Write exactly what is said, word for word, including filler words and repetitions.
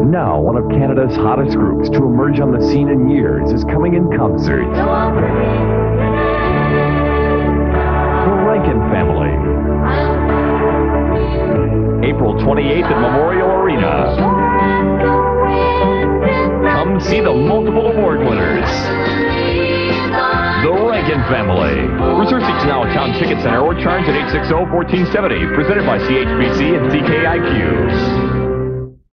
Now, one of Canada's hottest groups to emerge on the scene in years is coming in concert. The Ranking Family. April twenty-eighth at Memorial Arena. Come see the multiple award winners. The Ranking Family. Reserve seats now at Town Ticket Center or charge at eight six zero, one four seven zero. Presented by C H B C and C K I Q.